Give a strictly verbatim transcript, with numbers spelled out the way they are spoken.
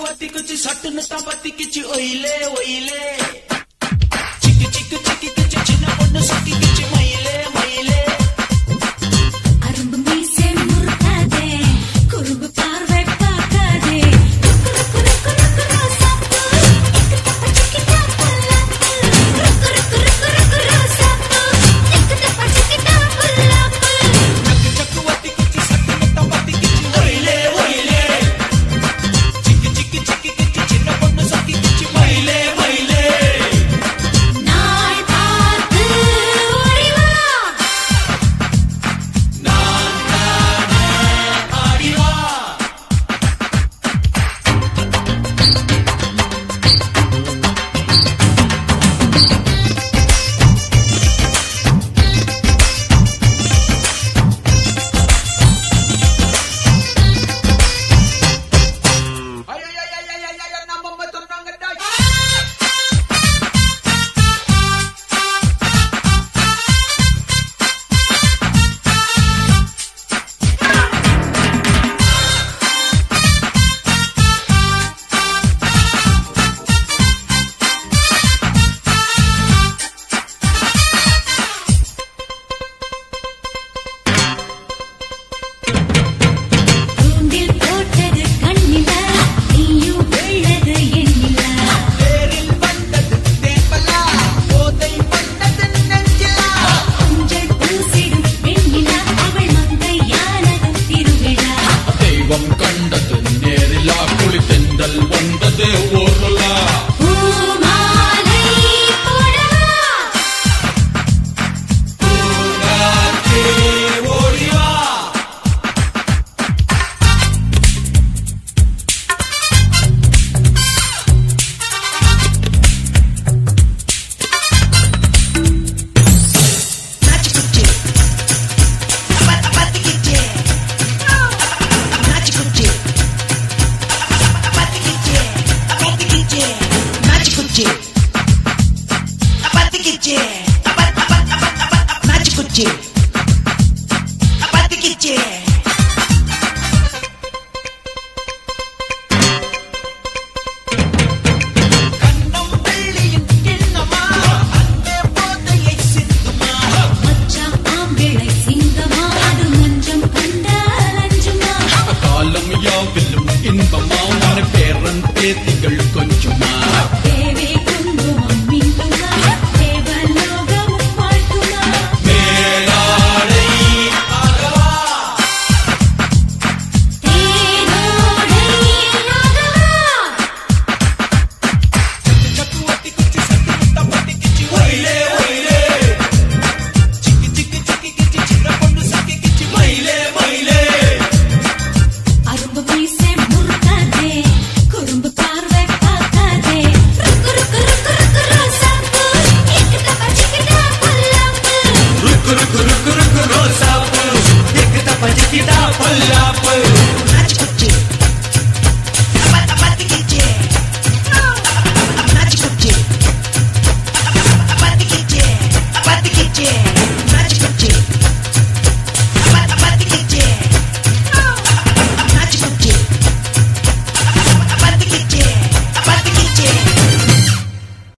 பத்தி குச்சி சட்டுன்னு தான் பத்தி கிச்சு ஒயிலே ஒயிலே சிக்கு சிக்கு சிக்கி கிச்சு சின்ன பொண்ணு சொக்கி கிச்சு மயிலே மயிலே அரும்பு மீசை முறுக்காதே குறும்பு பார்வை பார்க்காதே ருக்கு ருக்கு ருக்கு ரோசாப்பூ எக்கு தப்பா சிக்கிட்டா புல்லாப்பு ருக்கு ருக்கு ருக்கு ருக்கு ரோசாப்பூ எக்கு தப்பா சிக்கிட்டா புல்லாப்பு சக்கு சக்கு வத்தி குச்சி சட்டுன்னு தான் பத்தி கிச்சு ஒயிலே ஒயிலே சிக்கு சிக்கு சிக்கி கிச்சு சின்ன பொண்ணு சொக்கி கிச்சு மயிலே மயிலே நாய் பார்த்து ஓடிவா நான் தானே ஆடிவா Thank